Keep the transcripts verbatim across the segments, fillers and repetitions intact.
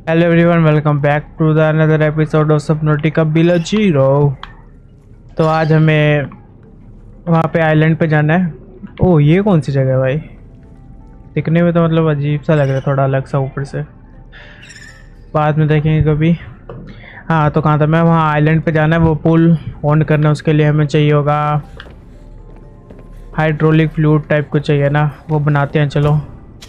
Hello everyone, welcome back to the another episode of Subnautica village hero. तो आज हमें वहाँ पे आइलैंड पे जाना है। ओह, ये कौन सी जगह है भाई? दिखने में तो मतलब अजीब सा लग रहा है, थोड़ा अलग सा ऊपर से। बाद में देखेंगे कभी। हाँ, तो कहाँ था मैं? वहाँ आइलैंड पे जाना है, वो पुल ऑन करना है। उसके लिए हमें चाहिए होगा हाइड्रोलिक फ्लूइड टाइप कुछ चाहिए ना, वो बनाते हैं। चलो,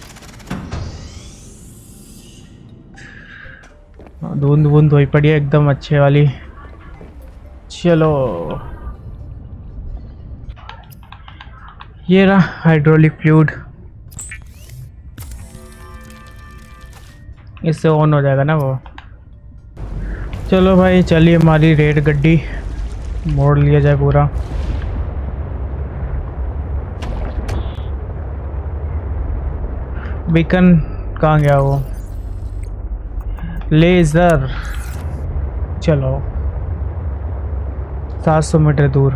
धुंध धुंध हुई पड़ी है एकदम अच्छे वाली। चलो, ये रहा हाइड्रोलिक फ्लूइड। इससे ऑन हो जाएगा ना वो। चलो भाई, चलिए हमारी रेड गड्डी मोड़ लिया जाए पूरा। बीकन कहाँ गया वो? लेज़र। चलो, सात सौ मीटर दूर।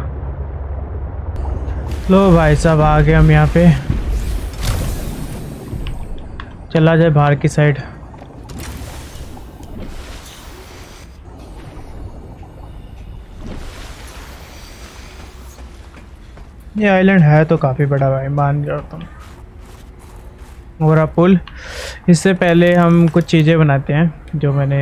लो भाई साहब, आ गए हम यहाँ पे। चला जाए बाहर की साइड। ये आइलैंड है तो काफ़ी बड़ा भाई, मान जाओ तुम। और पुल। इससे पहले हम कुछ चीज़ें बनाते हैं जो मैंने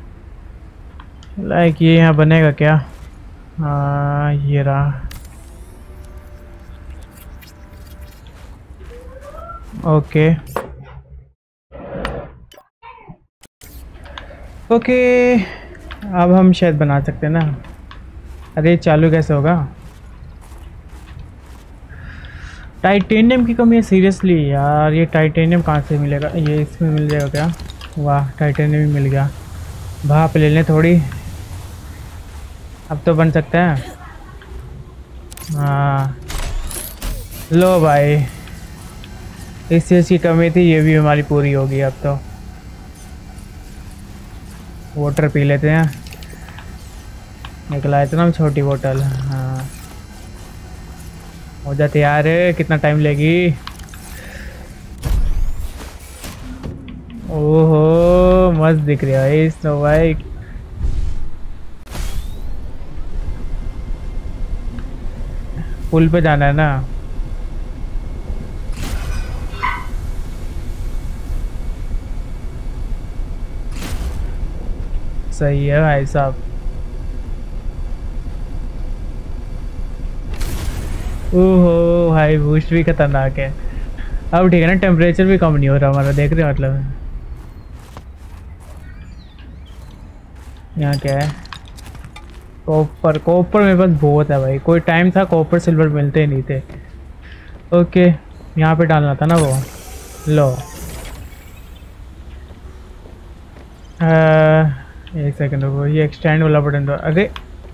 लाइक। ये यहाँ बनेगा क्या? हाँ, ये रहा। ओके ओके, अब हम शायद बना सकते हैं ना। अरे चालू कैसे होगा? टाइटेनियम की कमी है सीरियसली यार। ये टाइटेनियम कहाँ से मिलेगा? ये इसमें मिल जाएगा क्या? वाह, टाइटेनियम भी मिल गया। भाप ले लें थोड़ी, अब तो बन सकता है। हाँ, लो भाई, इस चीज़ की कमी थी, ये भी हमारी पूरी होगी अब तो। वाटर पी लेते हैं। निकला इतना छोटी बोतल। हाँ, हो जाती यार। कितना टाइम लेगी? ओहो, मस्त दिख रही है स्नो भाई। पुल पे जाना है ना? सही है भाई साहब। ओहो भाई, बूस्ट भी खतरनाक है। अब ठीक है ना, टेम्परेचर भी कम नहीं हो रहा हमारा, देख रहे हो मतलब। यहाँ क्या है? कॉपर। कॉपर मेरे पास बहुत है भाई। कोई टाइम था कॉपर सिल्वर मिलते ही नहीं थे। ओके, यहाँ पे डालना था ना वो। लो, आ, एक सेकंड रुको, ये एक्सटेंड वाला बटन दो। अरे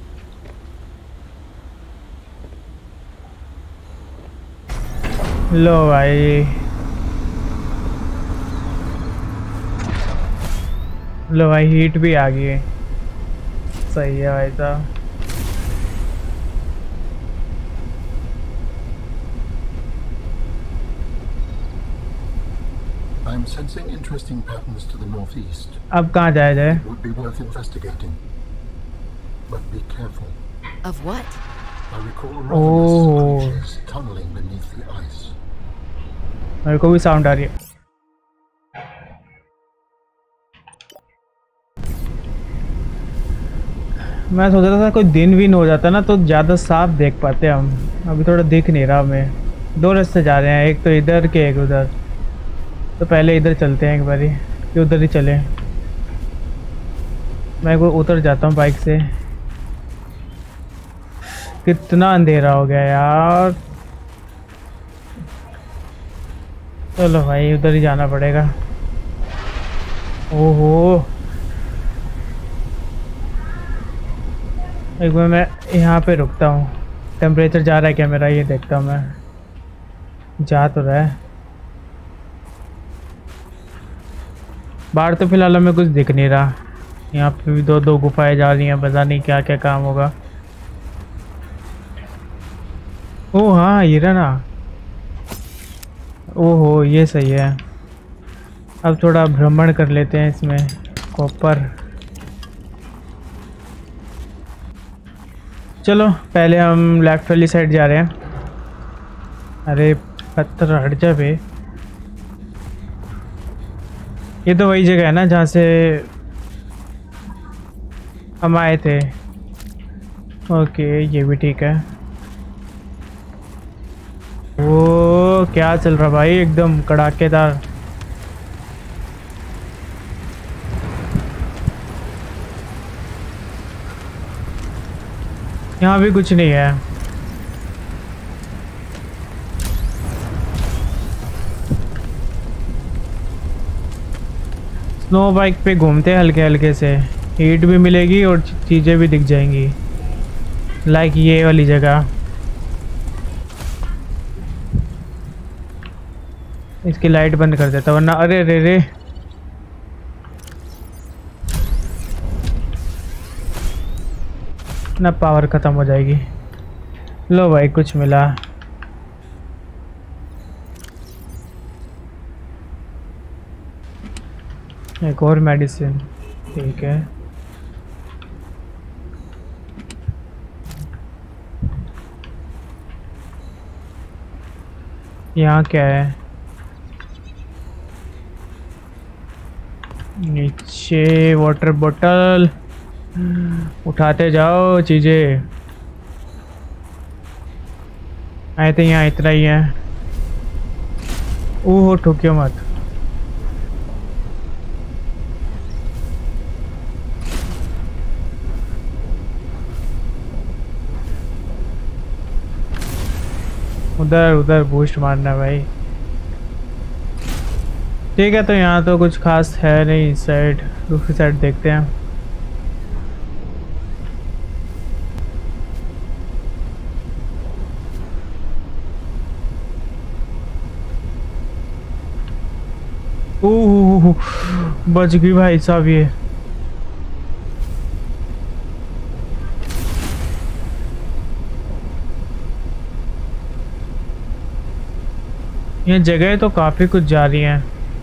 लो भाई, लो भाई, हीट भी आ गई है। सही है भाई साहब। I'm sensing interesting patterns to the northeast. अब कहाँ जाया जाए? It would be worth investigating, but be careful. Of what? I recall Oh. ravenous creatures tunneling beneath the ice. मेरे को भी साउंड आ रही है। मैं सोच रहा था कोई दिन भी हो जाता ना तो ज़्यादा साफ देख पाते हम। अभी थोड़ा दिख नहीं रहा हमें। दो रास्ते जा रहे हैं, एक तो इधर के एक उधर। तो पहले इधर चलते हैं एक बारी, कि उधर ही चले। मैं वो उतर जाता हूँ बाइक से। कितना अंधेरा हो गया यार। चलो भाई, उधर ही जाना पड़ेगा। ओहो, एक बार मैं यहाँ पे रुकता हूँ। टेम्परेचर जा रहा है क्या मेरा? ये देखता हूँ मैं। जा तो रहा है। बाहर तो फिलहाल हमें कुछ दिख नहीं रहा। यहाँ पे भी दो दो गुफाएं जा रही हैं, पता नहीं क्या क्या काम होगा। ओह हाँ, ये रहा ना। ओहो, ये सही है। अब थोड़ा भ्रमण कर लेते हैं इसमें। कॉपर। चलो पहले हम लेफ्ट वाली साइड जा रहे हैं। अरे पत्थर हट जा बे। ये तो वही जगह है ना जहाँ से हम आए थे। ओके ये भी ठीक है। वो क्या चल रहा भाई, एकदम कड़ाकेदार। यहाँ भी कुछ नहीं है। स्नो बाइक पे घूमते हैं हल्के हल्के से, हीट भी मिलेगी और चीज़ें भी दिख जाएंगी। लाइक ये वाली जगह। इसकी लाइट बंद कर देता वरना, अरे रे रे ना पावर ख़त्म हो जाएगी। लो भाई कुछ मिला। एक और मेडिसिन, ठीक है। यहाँ क्या है? नीचे वाटर बोतल, उठाते जाओ चीजें। आए थे यहाँ इतना ही है। ओह ठोकियो मत। उधर उधर बूस्ट मारना भाई। ठीक है तो यहाँ तो कुछ खास है नहीं। इस साइड, दूसरी साइड देखते हैं। ओह बच गई भाई साहब ये। ये जगह तो काफी कुछ जा रही हैं।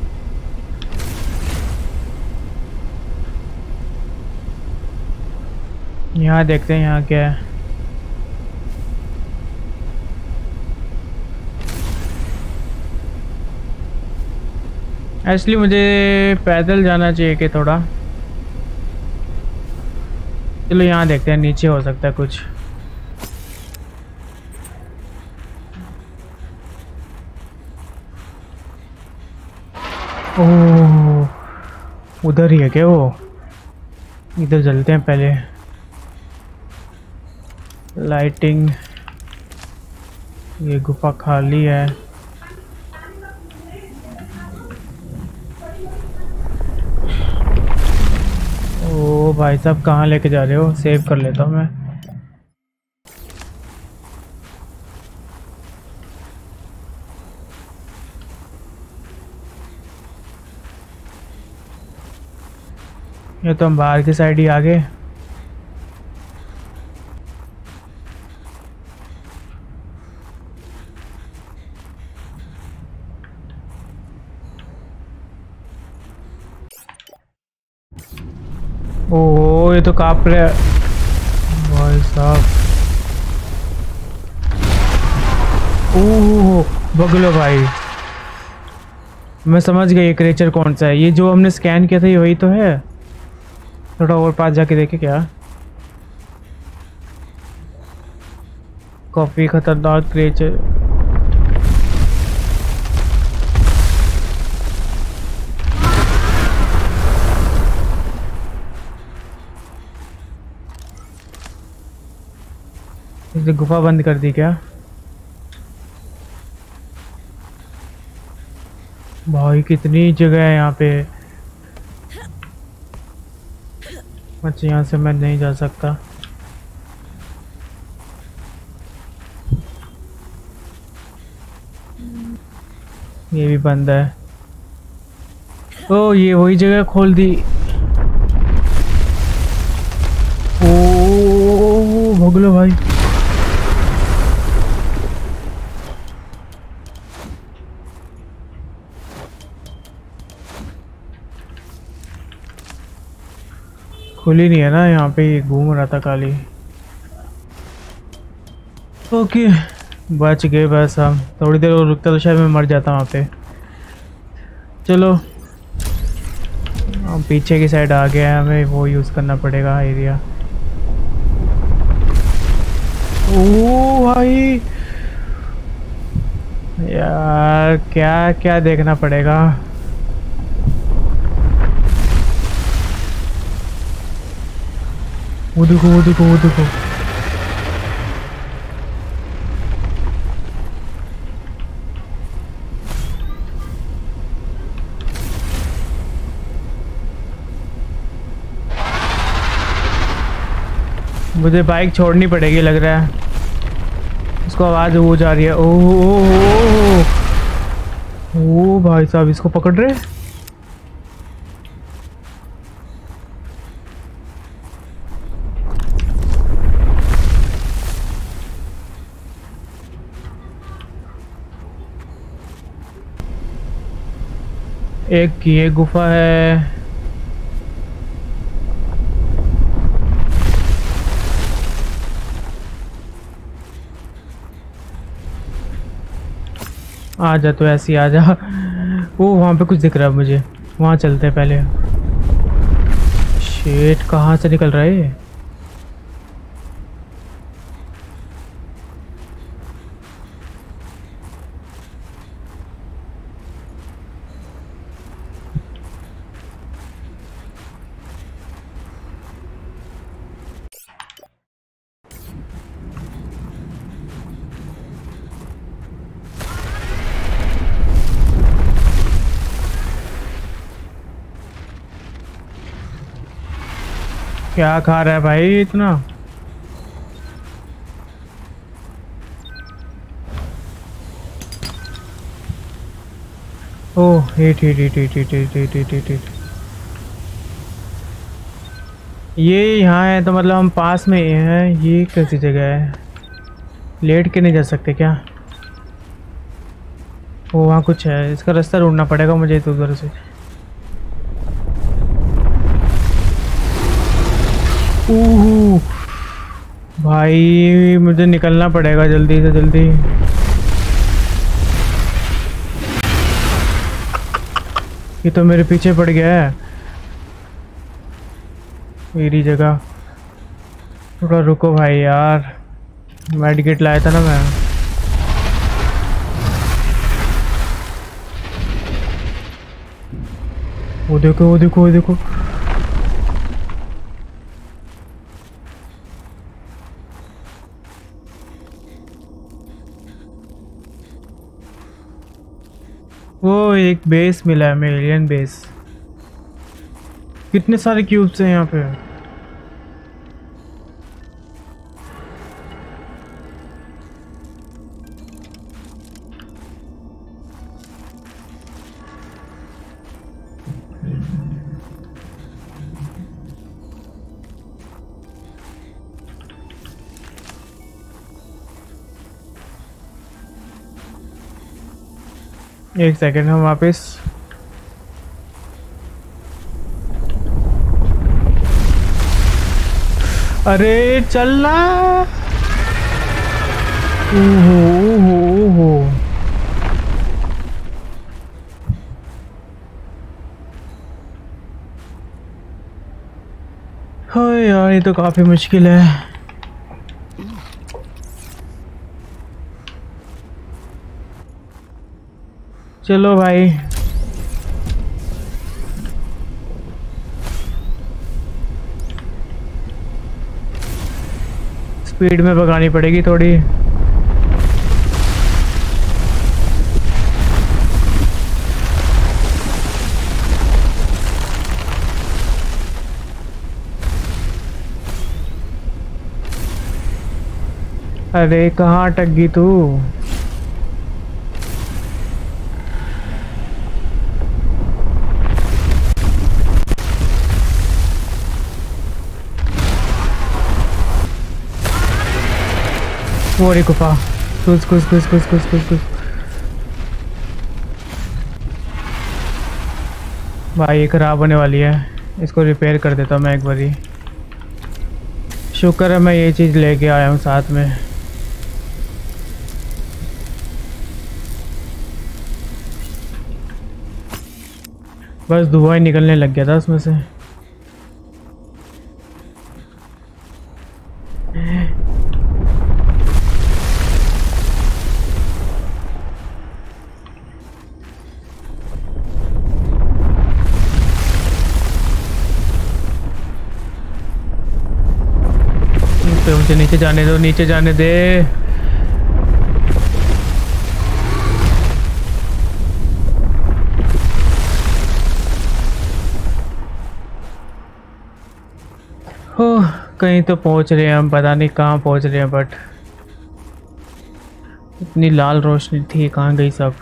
यहाँ देखते हैं यहाँ क्या है। एक्चुअली मुझे पैदल जाना चाहिए कि थोड़ा। चलो यहाँ देखते हैं, नीचे हो सकता है कुछ। ओह उधर ही है क्या वो? इधर चलते हैं पहले। लाइटिंग, ये गुफा खाली है। ओ भाई साहब कहाँ लेके जा रहे हो? सेव कर लेता हूँ मैं। ये तो हम बाहर की साइड ही आ गए। ओह ये तो कांप रहा है भाई साहब। ओह बगलो भाई, मैं समझ गया ये क्रिएचर कौन सा है। ये जो हमने स्कैन किया था ये वही तो है। थोड़ा और पास जाके देखे क्या। काफी खतरनाक क्रिएचर। इसने गुफा बंद कर दी क्या? भाई कितनी जगह है यहाँ पे। अच्छा यहाँ से मैं नहीं जा सकता। ये भी बंद है। ओ ये वही जगह खोल दी। ओ भगलो भाई। खुली नहीं है ना, यहाँ पे ही घूम रहा था खाली। ओके बच गए बस हम। थोड़ी देर और रुकता तो शायद मैं मर जाता वहाँ पे। चलो हम पीछे की साइड आ गया है, हमें वो यूज़ करना पड़ेगा एरिया। ओ भाई यार क्या क्या देखना पड़ेगा। वो देखो वो देखो वो देखो। मुझे बाइक छोड़नी पड़ेगी लग रहा है, इसको आवाज़ वो जा रही है। ओह ओ भाई साहब इसको पकड़ रहे। एक की एक गुफा है। आ जा तो ऐसी आ जा। वो वहाँ पे कुछ दिख रहा है मुझे, वहाँ चलते हैं पहले। शेट कहाँ से निकल रहा है ये? क्या खा रहा है भाई इतना? Oh hit hit hit hit hit hit hit hit hit hit. ये यहाँ है तो मतलब हम पास में ही हैं। ये कैसी जगह है? लेट के नहीं जा सकते क्या? ओ वहाँ कुछ है, इसका रास्ता ढूंढना पड़ेगा मुझे तो उधर से। ओह भाई मुझे निकलना पड़ेगा जल्दी से जल्दी। ये तो मेरे पीछे पड़ गया है मेरी जगह। थोड़ा रुको भाई यार, मेडिकेट लाया था ना मैं। वो देखो वो देखो वो देखो। वो एक बेस मिला है, एलियन बेस। कितने सारे क्यूब्स हैं यहाँ पे। एक सेकेंड हम वापस। अरे चलना। ओहो ओहो ओहो। हाँ यार ये तो काफी मुश्किल है। चलो भाई स्पीड में भगानी पड़ेगी थोड़ी। अरे कहाँ अटक गई तू? वो रे गुफा। कुछ कुछ कुछ कुछ कुछ कुछ कुछ भाई ये खराब होने वाली है, इसको रिपेयर कर देता हूँ मैं एक बारी। शुक्र है मैं ये चीज़ लेके आया हूँ साथ में। बस धुआं ही निकलने लग गया था उसमें से। तो मुझे नीचे जाने दो, नीचे जाने दे। हो कहीं तो पहुंच रहे हैं हम, पता नहीं कहाँ पहुंच रहे हैं, बट इतनी लाल रोशनी थी, कहाँ गई सब।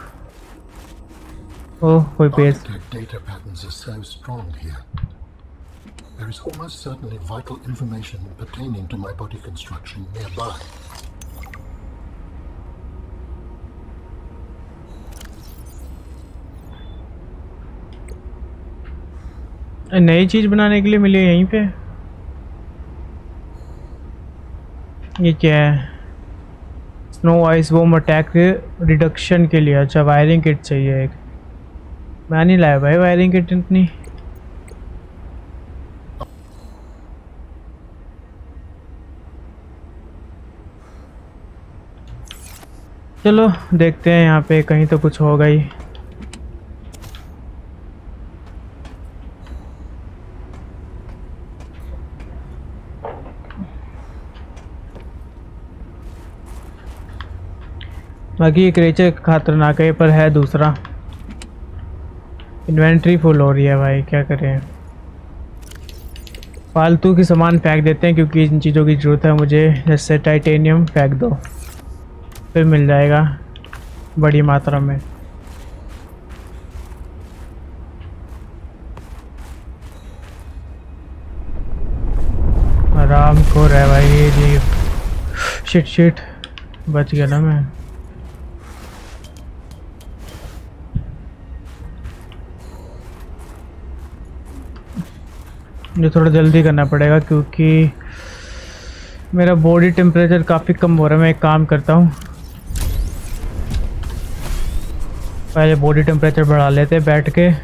ओह कोई page. Architect data patterns are so strong here. There is almost certainly vital information pertaining to my body construction nearby. नई चीज बनाने के लिए मिली है यहीं पे। ये क्या है? Snow ice warm attack reduction के लिए। अच्छा वायरिंग किट चाहिए एक। मैं नहीं लाया भाई वायरिंग किट इतनी। चलो देखते हैं यहाँ पे कहीं तो कुछ होगा ही। बाकी ये क्रेचर खतरनाक है पर है दूसरा। इन्वेंट्री फुल हो रही है भाई, क्या करें। फालतू की सामान फेंक देते हैं क्योंकि इन चीज़ों की ज़रूरत है मुझे। जैसे टाइटेनियम फेंक दो, फिर मिल जाएगा बड़ी मात्रा में। आराम को रहा भाई ये जी। शिट शिट बच गया ना मैं। मुझे थोड़ा जल्दी करना पड़ेगा क्योंकि मेरा बॉडी टेम्परेचर काफ़ी कम हो रहा है। मैं एक काम करता हूँ, पहले बॉडी टेम्परेचर बढ़ा लेते हैं बैठ के।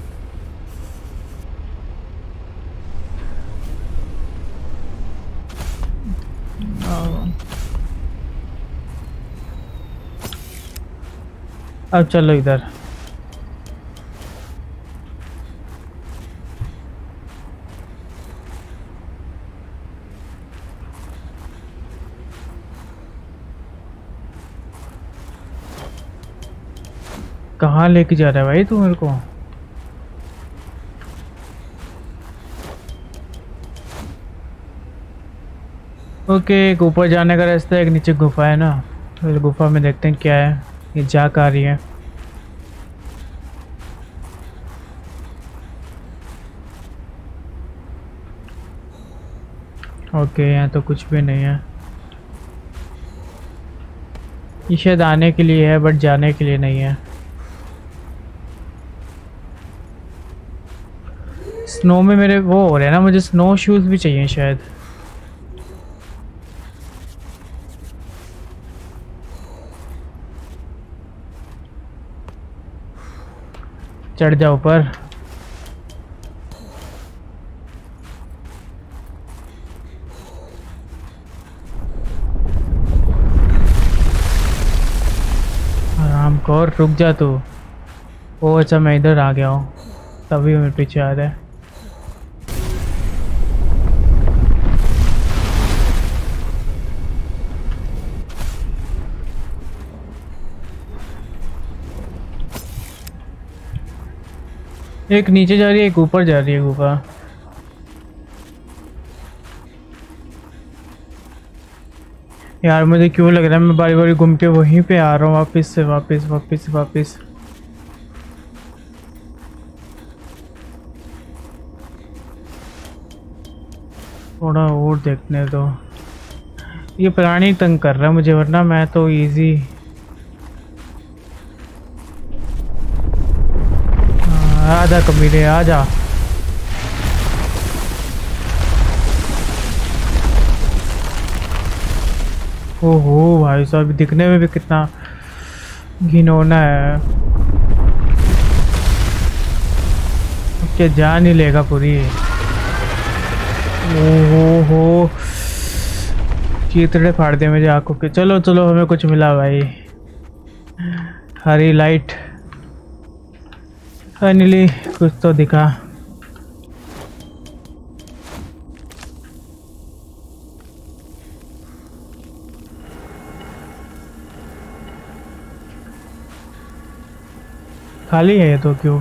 अब चलो इधर। कहाँ लेके जा रहा है भाई तू मेरे को? ओके एक ऊपर जाने का रास्ता है, एक नीचे गुफा है ना। तो गुफा में देखते हैं क्या है। ये जाक आ रही है। ओके यहाँ तो कुछ भी नहीं है। ये शायद आने के लिए है बट जाने के लिए नहीं है। स्नो में मेरे वो हो रहे हैं ना, मुझे स्नो शूज़ भी चाहिए शायद। चढ़ जाओ ऊपर। आराम कर, रुक जा तू। ओ अच्छा मैं इधर आ गया हूँ, तभी मेरे पीछे आ रहा है। एक नीचे जा रही है, एक ऊपर जा रही है गुफा। यार मुझे क्यों लग रहा है मैं बारी बारी घूम के वहीं पे आ रहा हूँ, वापस से वापस वापस वापस। थोड़ा और देखने दो। ये प्राणी तंग कर रहा है मुझे, वरना मैं तो इजी। आजा कमीने आजा। ओहो भाई साहब, दिखने में भी कितना घिनौना है। क्या जान ही लेगा पूरी। ओहो हो, चीतड़े फाड़ दे मेरी आंखों के। चलो चलो, हमें कुछ मिला भाई, हरी लाइट। फाइनली कुछ तो दिखा। खाली है ये तो, क्यों?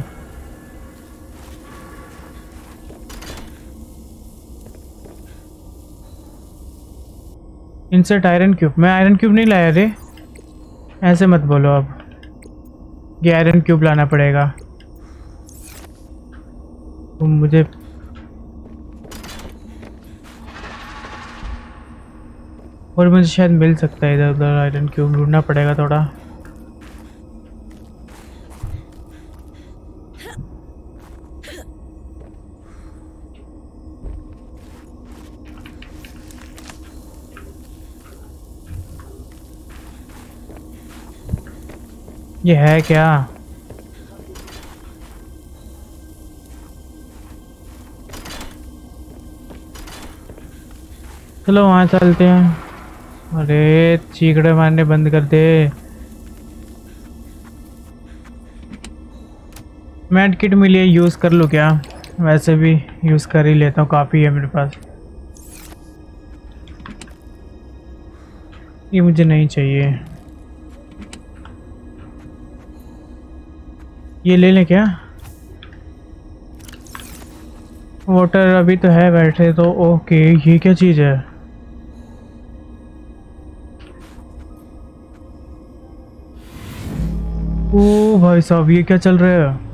Insert iron cube. मैं आयरन क्यूब नहीं लाया रे, ऐसे मत बोलो अब। ये आयरन क्यूब लाना पड़ेगा तो मुझे। और मुझे शायद मिल सकता है इधर उधर आयरन क्यूब, ढूंढना पड़ेगा थोड़ा। ये है क्या? चलो वहाँ चलते हैं। अरे चीकड़े मारने बंद कर दे। मेड किट मिली है, यूज़ कर लूँ क्या? वैसे भी यूज़ कर ही लेता हूँ, काफ़ी है मेरे पास। ये मुझे नहीं चाहिए। ये ले लें क्या? वाटर अभी तो है बैठे तो। ओके, ये क्या चीज़ है? ओ भाई साहब, ये क्या चल रहा है?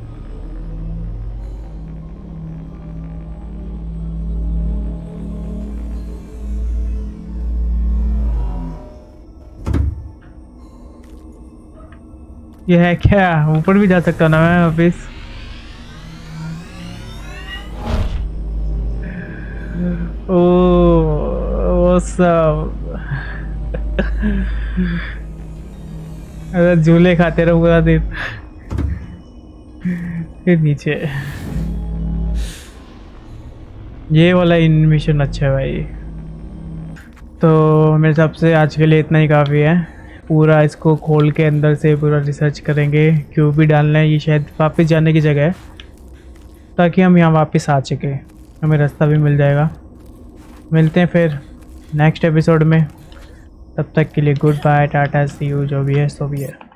ये है क्या? ऊपर भी जा सकता ना मैं वापिस? ओ वो सब अगर झूले खाते रहो पूरा दिन। फिर नीचे ये वाला इनमिशन अच्छा है भाई। तो मेरे हिसाब से आज के लिए इतना ही काफ़ी है। पूरा इसको खोल के अंदर से पूरा रिसर्च करेंगे। क्यों भी डालना है, ये शायद वापस जाने की जगह है ताकि हम यहाँ वापस आ सके, हमें रास्ता भी मिल जाएगा। मिलते हैं फिर नेक्स्ट एपिसोड में। तब तक के लिए goodbye, tata, see you. जो भी है सो भी है।